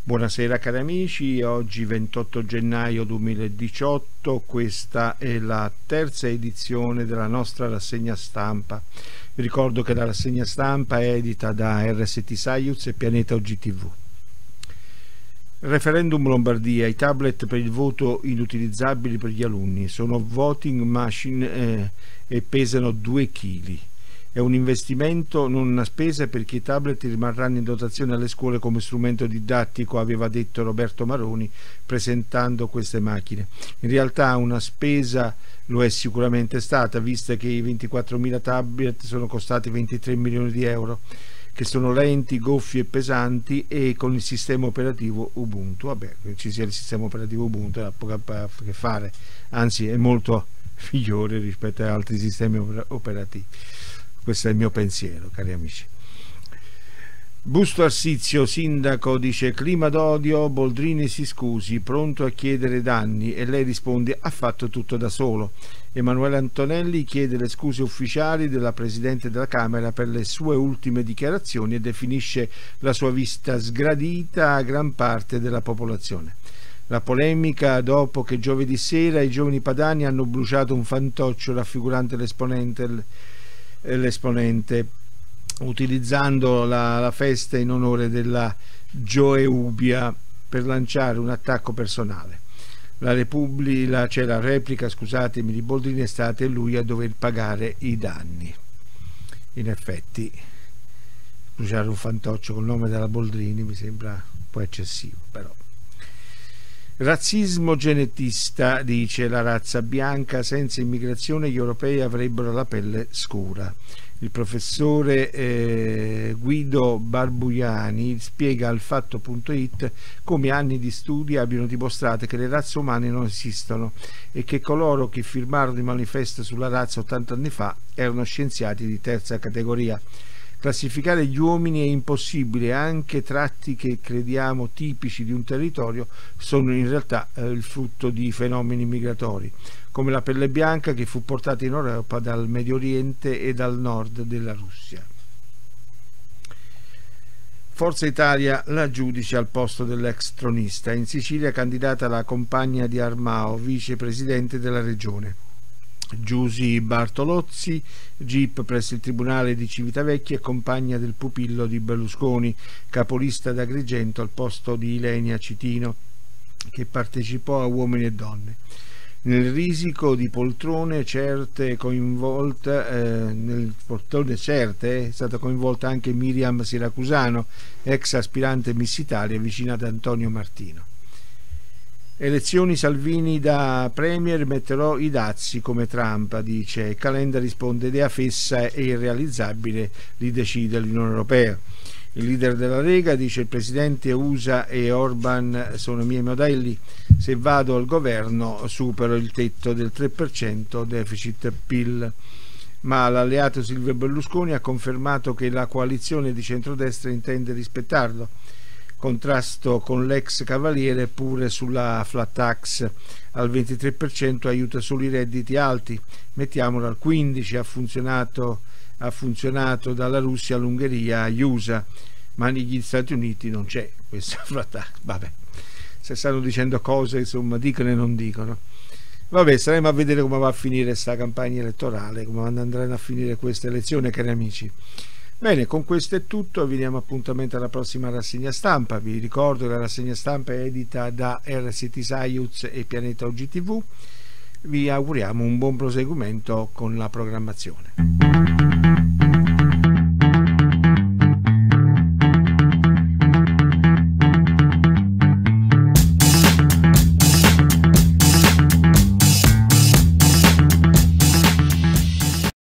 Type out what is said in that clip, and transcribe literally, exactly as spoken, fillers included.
Buonasera cari amici, oggi ventotto gennaio duemiladiciotto, questa è la terza edizione della nostra rassegna stampa. Vi ricordo che la rassegna stampa è edita da R S T Saiuz e Pianeta O G T V. Referendum Lombardia, i tablet per il voto inutilizzabili per gli alunni, sono voting machine eh, e pesano due chili. È un investimento, non una spesa, perché i tablet rimarranno in dotazione alle scuole come strumento didattico, aveva detto Roberto Maroni presentando queste macchine. In realtà una spesa lo è sicuramente stata, vista che i ventiquattromila tablet sono costati ventitré milioni di euro, che sono lenti, goffi e pesanti, e con il sistema operativo Ubuntu. Vabbè, che ci sia il sistema operativo Ubuntu ha poco a che fare, anzi è molto migliore rispetto ad altri sistemi operativi. Questo è il mio pensiero, cari amici. Busto Arsizio, sindaco, dice: clima d'odio, Boldrini si scusi, pronto a chiedere danni, e lei risponde: ha fatto tutto da solo. Emanuele Antonelli chiede le scuse ufficiali della Presidente della Camera per le sue ultime dichiarazioni e definisce la sua vista sgradita a gran parte della popolazione. La polemica dopo che giovedì sera i giovani padani hanno bruciato un fantoccio raffigurante l'esponente l'esponente utilizzando la, la festa in onore della Gioeubia per lanciare un attacco personale. La Repubblica, cioè la replica, scusatemi, di Boldrini è stata lui a dover pagare i danni. In effetti bruciare un fantoccio col nome della Boldrini mi sembra un po' eccessivo, però. Razzismo genetista, dice: la razza bianca, senza immigrazione gli europei avrebbero la pelle scura. Il professore eh, Guido Barbuiani spiega al fatto punto it come anni di studi abbiano dimostrato che le razze umane non esistono e che coloro che firmarono il manifesto sulla razza ottanta anni fa erano scienziati di terza categoria. Classificare gli uomini è impossibile, anche tratti che crediamo tipici di un territorio sono in realtà eh, il frutto di fenomeni migratori, come la pelle bianca che fu portata in Europa dal Medio Oriente e dal nord della Russia. Forza Italia, la giudice al posto dell'ex tronista. In Sicilia candidata la compagna di Armao, vicepresidente della regione. Giusy Bartolozzi, G I P presso il Tribunale di Civitavecchia e compagna del pupillo di Berlusconi, capolista d'Agrigento al posto di Ilenia Citino, che partecipò a Uomini e Donne. Nel risico di poltrone certe coinvolta, eh, nel poltrone certe eh, è stata coinvolta anche Miriam Siracusano, ex aspirante Miss Italia, vicina ad Antonio Martino. Elezioni Salvini da premier, metterò i dazi come Trump, dice. Calenda risponde: idea fessa e irrealizzabile, li decide l'Unione Europea. Il leader della Lega dice: il presidente U S A e Orban sono i miei modelli, se vado al governo supero il tetto del tre per cento deficit P I L. Ma l'alleato Silvio Berlusconi ha confermato che la coalizione di centrodestra intende rispettarlo. Contrasto con l'ex cavaliere pure sulla flat tax, al ventitré per cento aiuta solo i redditi alti, mettiamolo al quindici per cento, ha funzionato, ha funzionato dalla Russia all'Ungheria agli U S A, ma negli Stati Uniti non c'è questa flat tax. Vabbè, se stanno dicendo cose, insomma, dicono e non dicono. Vabbè, staremo a vedere come va a finire questa campagna elettorale, come andranno a finire queste elezioni, cari amici. Bene, con questo è tutto, vi diamo appuntamento alla prossima rassegna stampa. Vi ricordo che la rassegna stampa è edita da R S T Saiuz e Pianeta O G T V. Vi auguriamo un buon proseguimento con la programmazione.